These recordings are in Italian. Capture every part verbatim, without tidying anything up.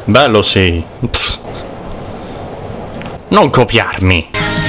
Bello sì. Pff. Non copiarmi.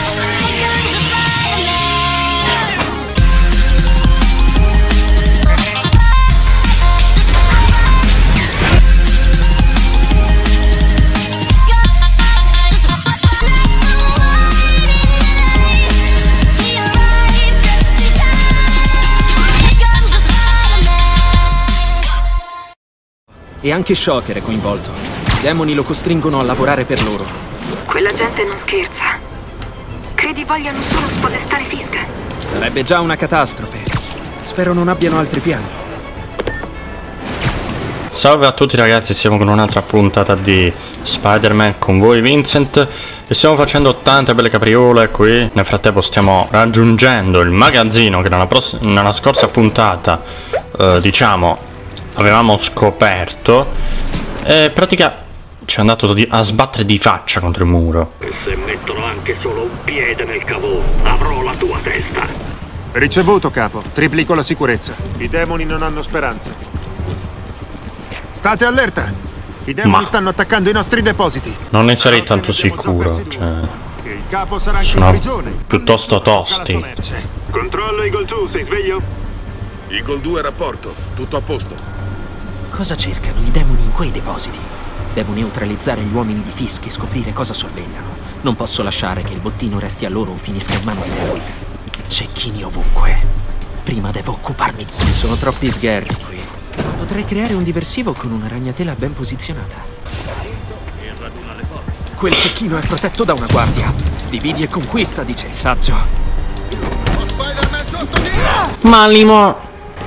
E anche Shocker è coinvolto. I demoni lo costringono a lavorare per loro. Quella gente non scherza. Credi vogliano solo spodestare Fisk? Sarebbe già una catastrofe. Spero non abbiano altri piani. Salve a tutti ragazzi, siamo con un'altra puntata di Spider-Man con voi Vincent. E stiamo facendo tante belle capriole qui. Nel frattempo stiamo raggiungendo il magazzino che nella, nella scorsa puntata, eh, diciamo, avevamo scoperto. E in pratica ci è andato di, a sbattere di faccia contro il muro. E se mettono anche solo un piede nel cavò, avrò la tua testa. Ricevuto, capo. Triplico la sicurezza. I demoni non hanno speranza. State allerta! I demoni Ma stanno attaccando i nostri depositi. non ne sarei tanto sicuro, cioè, Il capo sarà anche sono in prigione. piuttosto tosti. Controllo Eagle due, sei sveglio? Eagle due, rapporto. Tutto a posto. Cosa cercano i demoni in quei depositi? Devo neutralizzare gli uomini di Fisk e scoprire cosa sorvegliano. Non posso lasciare che il bottino resti a loro o finisca in mano ai demoni. Cecchini ovunque. Prima devo occuparmi di... Ci sono troppi sgherri qui. Potrei creare un diversivo con una ragnatela ben posizionata. Quel cecchino è protetto da una guardia. Dividi e conquista, dice il saggio. Ma limo...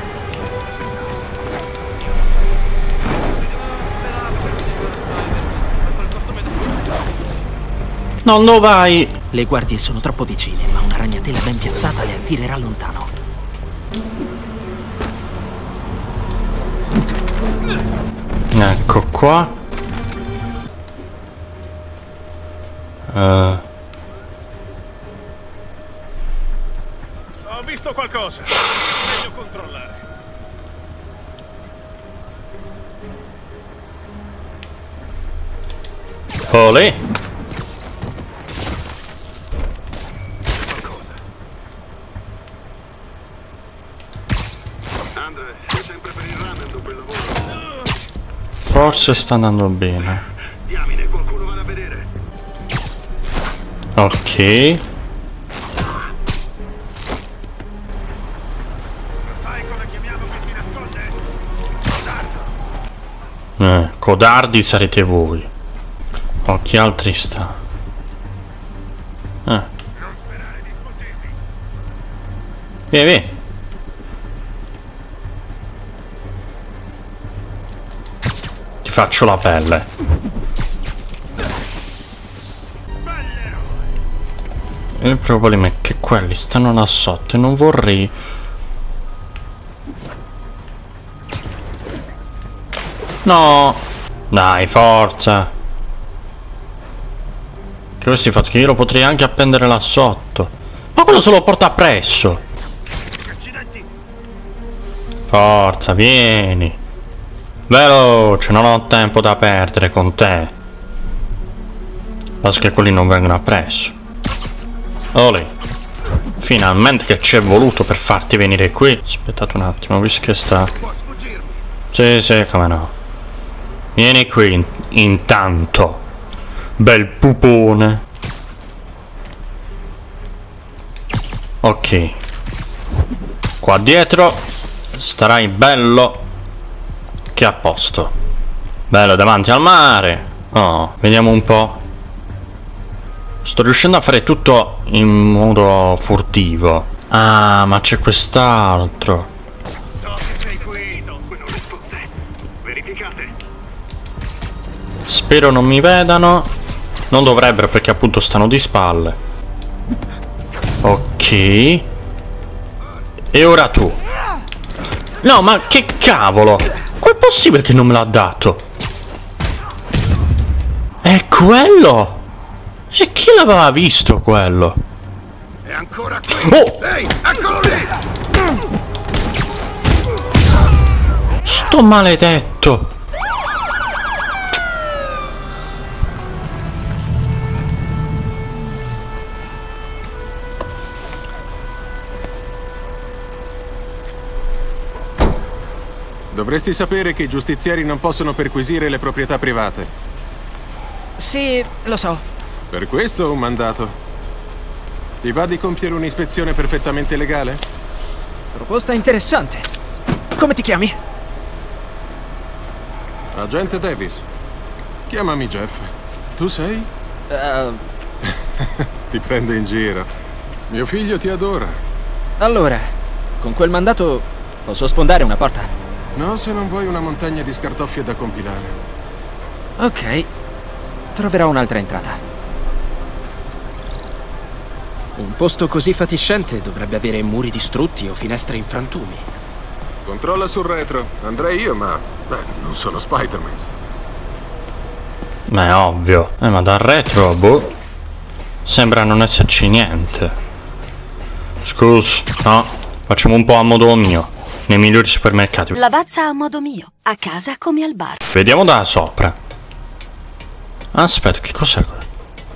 No, dove vai? Le guardie sono troppo vicine, ma una ragnatela ben piazzata le attirerà lontano. Ecco qua. Uh. Ho visto qualcosa. Meglio controllare. Olè. Forse sta andando bene. Diamine, qualcuno va a vedere. Ok. Sai come chiamiamo chi si nasconde? Eh, codardi sarete voi. Oh, chi altri sta? Eh. Non sperare di sfuggirmi. Vieni, vieni. Faccio la pelle. Il problema è che quelli stanno là sotto e non vorrei... No! Dai, forza! Che avresti fatto? Che io lo potrei anche appendere là sotto. Ma quello se lo porta appresso! Forza, vieni! Veloce, non ho tempo da perdere con te. Basta che quelli non vengono appresso. Olè. Finalmente che ci è voluto per farti venire qui. Aspettate un attimo, visto che sta... Sì, sì, come no. Vieni qui in intanto. Bel pupone. Ok. Qua dietro starai bello che a posto. Bello davanti al mare. Oh, vediamo un po'. Sto riuscendo a fare tutto in modo furtivo. Ah, ma c'è quest'altro. So che sei qui, non quello risponde. Verificate. Spero non mi vedano. Non dovrebbero perché appunto stanno di spalle. Ok. E ora tu. No, ma che cavolo. Com'è possibile che non me l'ha dato? È quello? E chi l'aveva visto quello? È ancora qui. Oh! Ehi, eccolo lì! Sto maledetto! Dovresti sapere che i giustizieri non possono perquisire le proprietà private. Sì, lo so. Per questo ho un mandato. Ti va di compiere un'ispezione perfettamente legale? Proposta interessante. Come ti chiami? Agente Davis. Chiamami Jeff. Tu sei? Uh, Ti prende in giro. Mio figlio ti adora. allora, con quel mandato posso sfondare una porta? No, se non vuoi una montagna di scartoffie da compilare. Ok. Troverò un'altra entrata. Un posto così fatiscente dovrebbe avere muri distrutti o finestre in frantumi. Controlla sul retro. Andrei io, ma... beh, non sono Spider-Man. Ma è ovvio. Eh, ma dal retro, boh. Sembra non esserci niente. Scusa, no. Facciamo un po' a modo mio. Nei migliori supermercati. Lavazza a modo mio. A casa come al bar. Vediamo da sopra. Aspetta, che cos'è quello?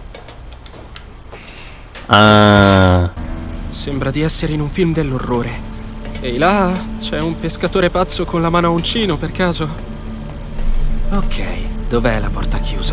Ah... Sembra di essere in un film dell'orrore. E là c'è un pescatore pazzo con la mano a uncino, per caso? Ok, dov'è la porta chiusa?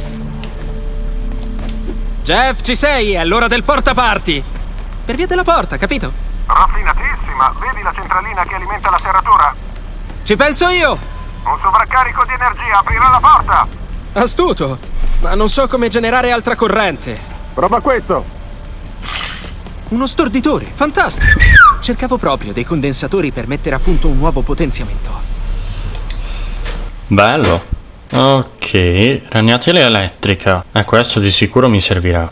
Jeff, ci sei? È l'ora del portaparty! Per via della porta, capito? Raffinatissima, vedi la centralina che alimenta la serratura? Ci penso io! Un sovraccarico di energia aprirà la porta! Astuto! Ma non so come generare altra corrente. Prova questo! Uno storditore, fantastico! Cercavo proprio dei condensatori per mettere a punto un nuovo potenziamento. Bello. Ok, ragnatela elettrica. E eh, questo di sicuro mi servirà.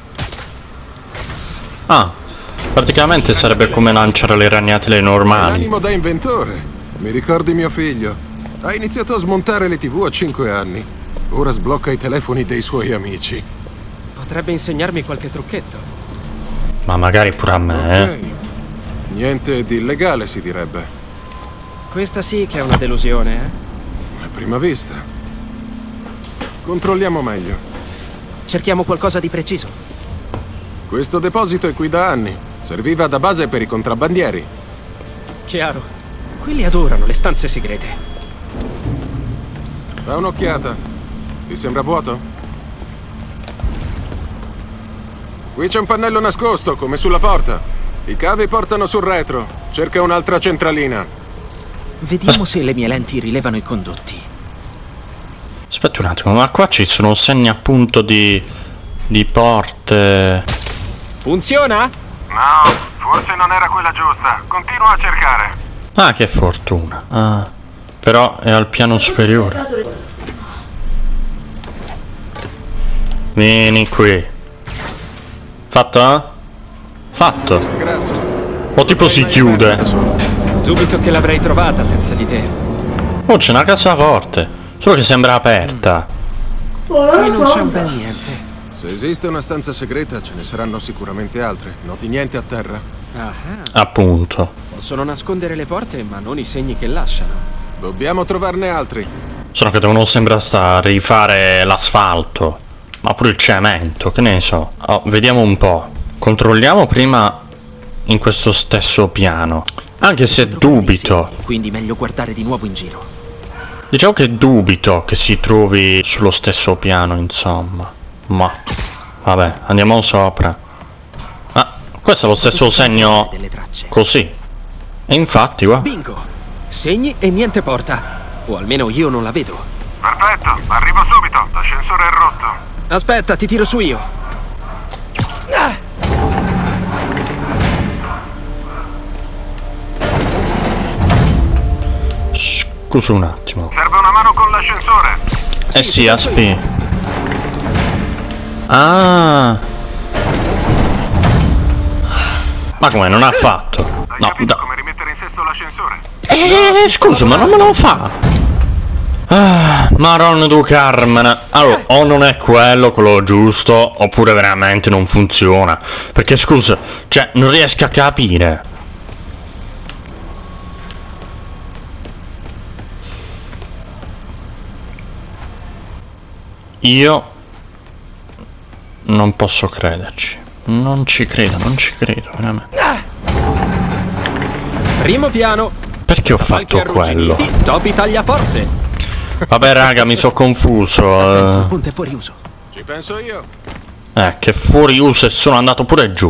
Ah, praticamente sarebbe come lanciare le ragnatele normali. Animo da inventore. Mi ricordi mio figlio? Ha iniziato a smontare le tivù a cinque anni. Ora sblocca i telefoni dei suoi amici. Potrebbe insegnarmi qualche trucchetto. Ma magari pure a me, Ok. eh. Niente di illegale, si direbbe. Questa sì che è una delusione, eh? A prima vista. Controlliamo meglio. Cerchiamo qualcosa di preciso. Questo deposito è qui da anni. Serviva da base per i contrabbandieri. Chiaro. Quelli adorano le stanze segrete. Da un'occhiata. Ti sembra vuoto? Qui c'è un pannello nascosto, come sulla porta. I cavi portano sul retro. Cerca un'altra centralina. Vediamo se le mie lenti rilevano i condotti. Aspetta un attimo, ma qua ci sono segni appunto di... di porte... Funziona? No, forse non era quella giusta. Continua a cercare. Ah, che fortuna. Ah, però è al piano superiore. Vieni qui. Fatto, eh? Fatto. Grazie. O tipo si chiude. Dubito che l'avrei trovata senza di te. Oh, c'è una cassaforte. Solo che sembra aperta. Qui non c'è un bel niente. Se esiste una stanza segreta, ce ne saranno sicuramente altre. Noti niente a terra? Ah, Appunto. possono nascondere le porte, ma non i segni che lasciano. Dobbiamo trovarne altri. Solo che devono sembra sta a rifare l'asfalto. Ma pure il cemento, che ne so. Oh, vediamo un po'. Controlliamo prima in questo stesso piano. Anche se dubito. Segni, quindi meglio guardare di nuovo in giro. Diciamo che dubito che si trovi sullo stesso piano, insomma. Ma vabbè, andiamo sopra. Ah, questo è lo stesso segno Delle tracce. così. E infatti, guarda. Bingo! Segni e niente porta. O almeno io non la vedo. Perfetto, arrivo subito. L'ascensore è rotto. Aspetta, ti tiro su io. Ah! Scusa un attimo. Serve una mano con l'ascensore. Eh sì, ti penso aspi. io. Ah. Ma come non ha fatto? Hai No, capito da... come rimettere in sesto l'ascensore? Eh, scusa, ma non me lo fa. Ah, Maron du Carmen. Allora, o non è quello quello giusto, oppure veramente non funziona. Perché scusa, cioè, non riesco a capire. Io non posso crederci. Non ci credo, non ci credo, veramente. Primo piano. Perché ho fatto quello? Topi tagliaforte. Vabbè raga, mi sono confuso. Attento, il eh. ponte è fuori uso. Ci penso io. Eh, che fuori uso e sono andato pure giù.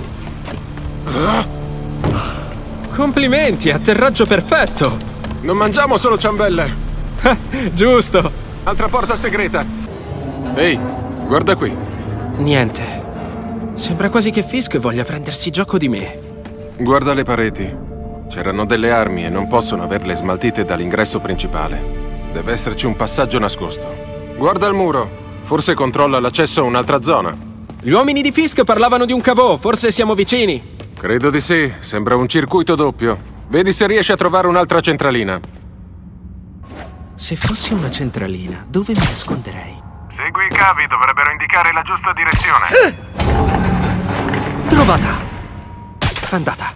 Complimenti, atterraggio perfetto. Non mangiamo solo ciambelle. Giusto. Altra porta segreta. Ehi, guarda qui. Niente. Sembra quasi che Fisk voglia prendersi gioco di me. Guarda le pareti. C'erano delle armi e non possono averle smaltite dall'ingresso principale. Deve esserci un passaggio nascosto. Guarda il muro. Forse controlla l'accesso a un'altra zona. Gli uomini di Fisk parlavano di un cavò, forse siamo vicini. Credo di sì, sembra un circuito doppio. Vedi se riesci a trovare un'altra centralina. Se fossi una centralina, dove mi nasconderei? Segui i cavi, dovrebbero indicare la giusta direzione. Trovata! Andata.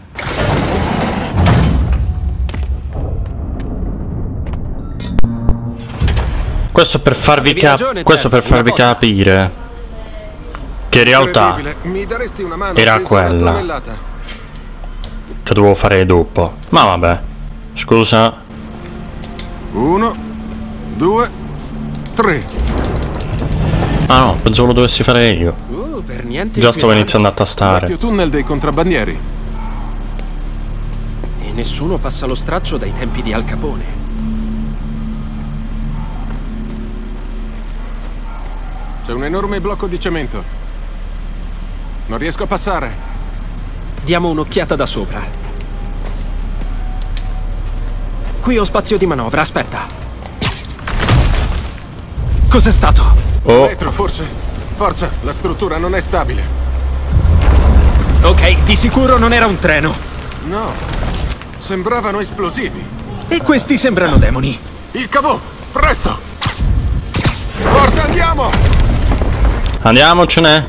Questo per farvi Avevi cap- ragione, questo per Jeff, una farvi cosa. capire che in realtà Incredibile. Mi daresti una mano? era Pesa una quella. tonnellata. che dovevo fare dopo. Ma vabbè. Scusa. Uno, due, tre. Ah no, pensavo lo dovessi fare io. Uh, per niente. Già stavo iniziando a tastare. Vecchio tunnel dei contrabbandieri. E nessuno passa lo straccio dai tempi di Al Capone. C'è un enorme blocco di cemento. Non riesco a passare. Diamo un'occhiata da sopra. Qui ho spazio di manovra, aspetta. Cos'è stato? Oh, Retro, forse. Forza, la struttura non è stabile. Ok, di sicuro non era un treno. No, sembravano esplosivi. E questi sembrano demoni. Il cavò, presto! Forza, andiamo! andiamocene.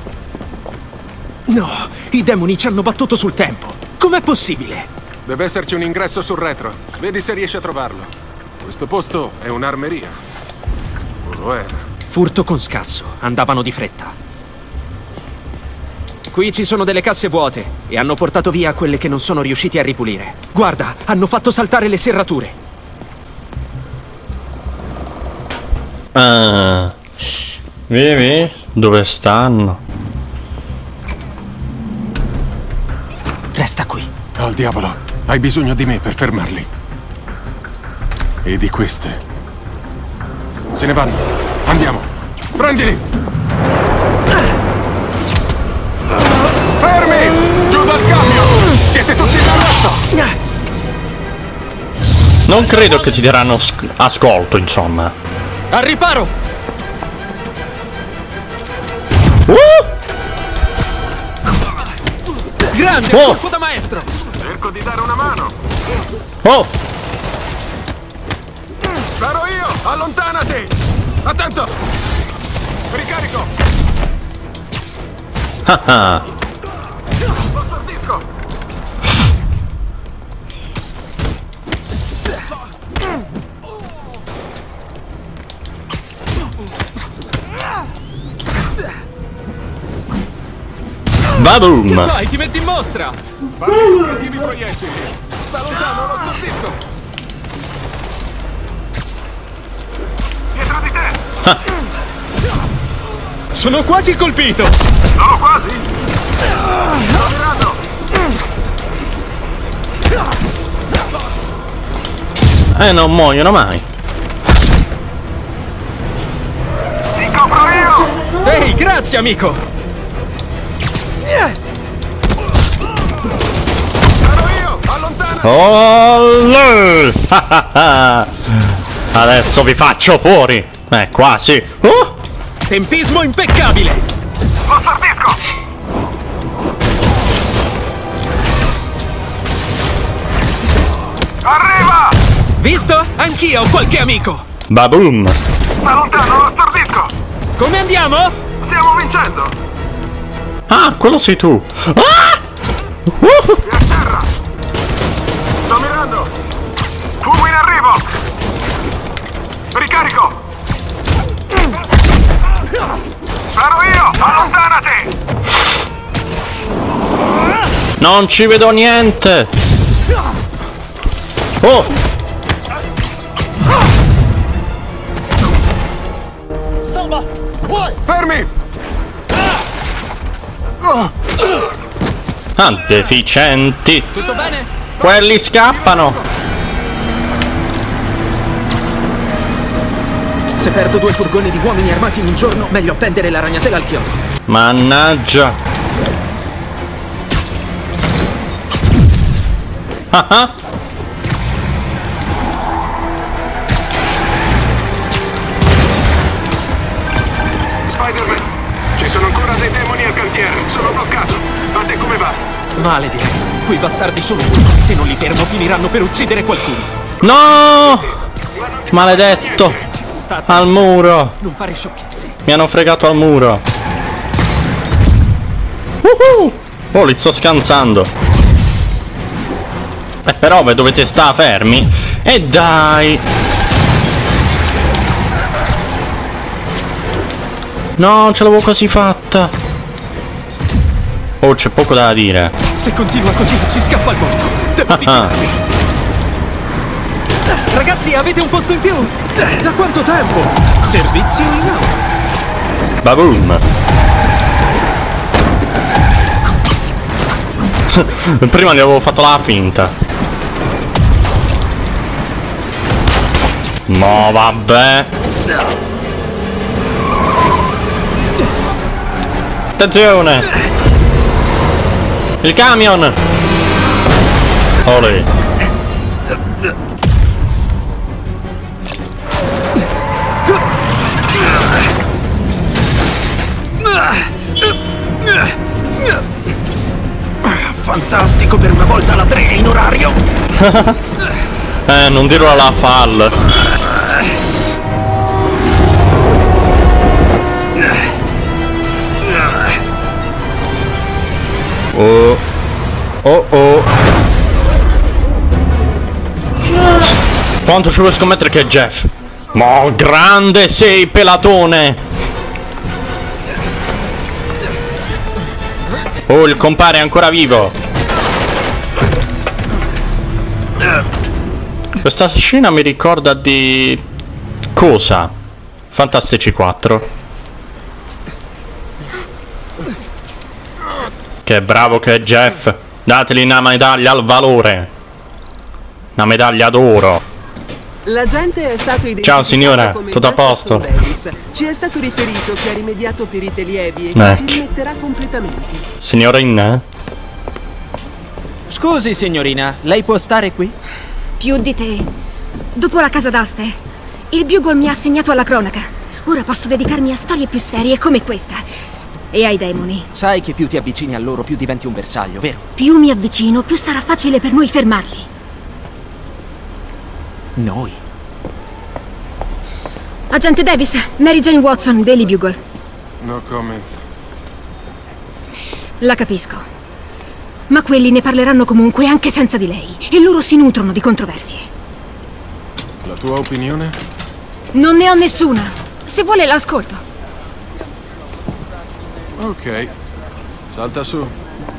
No, i demoni ci hanno battuto sul tempo. Com'è possibile? Deve esserci un ingresso sul retro. Vedi se riesci a trovarlo. Questo posto è un'armeria. O lo era. Furto con scasso. Andavano di fretta. Qui ci sono delle casse vuote e hanno portato via quelle che non sono riusciti a ripulire. Guarda, hanno fatto saltare le serrature. Ah. Vivi? Dove stanno? Resta qui. Al diavolo, hai bisogno di me per fermarli. E di queste. Se ne vanno. Andiamo. Prendili! Fermi! Giù dal cambio! Siete tutti d'arresto! Non credo che ti daranno sc- ascolto, insomma. Al riparo! Uh! Grande, Oh! colpo da maestro! Cerco di dare una mano. Oh! Sparo io! Allontanati! Attento! Ricarico! Ah ah. Lo stordisco! Baboom! Vai, ti metti in mostra! Esplosivi proiettili! Sta lontano, lo stordisco! Dietro di te. Sono quasi colpito! Sono quasi. Sto mirando. Eh, non muoiono mai. Ti copro io. Ehi, grazie amico! Sparo io! Allontanati! Oh! Adesso vi faccio fuori. Eh, quasi. Oh! Tempismo impeccabile! Lo stordisco. Arriva. Visto? Anch'io ho qualche amico! Baboom! Sta lontano, lo stordisco. Come andiamo? Stiamo vincendo. Ah, quello sei tu. Ah! Uh! È a terra. Sto mirando. Fumo in arrivo. Ricarico. Sparo io. Allontanati. Non ci vedo niente. Oh! Fermi! Ah, deficienti! Tutto bene? Quelli scappano! Se perdo due furgoni di uomini armati in un giorno, meglio appendere la ragnatela al chiodo. Mannaggia! Ah ah! Spider-Man, ci sono ancora dei demoni al cantiere. Sono bloccato. A te come va? Male direi. Quei bastardi sono uno. Se non li fermo finiranno per uccidere qualcuno. No! Maledetto! Sta attento. Al muro! Non fare sciocchezze. Mi hanno fregato al muro! Uhu! Oh, li sto scansando! Eh, però ve dovete stare fermi! E dai! No, non ce l'avevo quasi fatta! Oh, c'è poco da dire! Se continua così, ci scappa il morto. Devo avvicinarmi. Ragazzi, avete un posto in più? Da quanto tempo? Servizio in auto. Baboom! Prima gli avevo fatto la finta. No, vabbè. Attenzione! Il camion! Olè! Fantastico, per una volta la tre è in orario. Eh, non dirlo alla fall. Oh. Oh oh. Quanto ci vuoi scommettere che è Jeff? Ma grande sei, pelatone! Oh, il compare è ancora vivo! Questa scena mi ricorda di... cosa? Fantastici quattro. Che bravo che è Jeff! Dateli una medaglia al valore! Una medaglia d'oro! L'agente è stato identificato. Ciao signora, come tutto a posto? Davis. Ci è stato riferito che ha rimediato ferite lievi e che Ecco. si rimetterà completamente. Signorina? Scusi, signorina, lei può stare qui? Più di te. Dopo la casa d'aste, il Bugle mi ha assegnato alla cronaca. Ora posso dedicarmi a storie più serie come questa. E ai demoni. Sai che più ti avvicini a loro, più diventi un bersaglio, vero? Più mi avvicino, più sarà facile per noi fermarli. Noi? Agente Davis, Mary Jane Watson, Daily Bugle. No comment. La capisco. Ma quelli ne parleranno comunque anche senza di lei. E loro si nutrono di controversie. La tua opinione? Non ne ho nessuna. Se vuole l'ascolto. Ok. Salta su.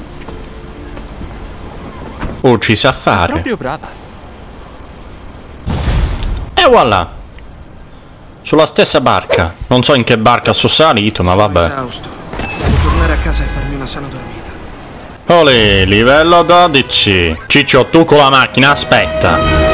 Oh, ci sa fare. Proprio brava. E voilà! Sulla stessa barca. Non so in che barca sono salito, ma vabbè. Sono esausto. Devo tornare a casa e farmi una sana dormita. Olè, livello dodici. Ciccio, tu con la macchina, aspetta.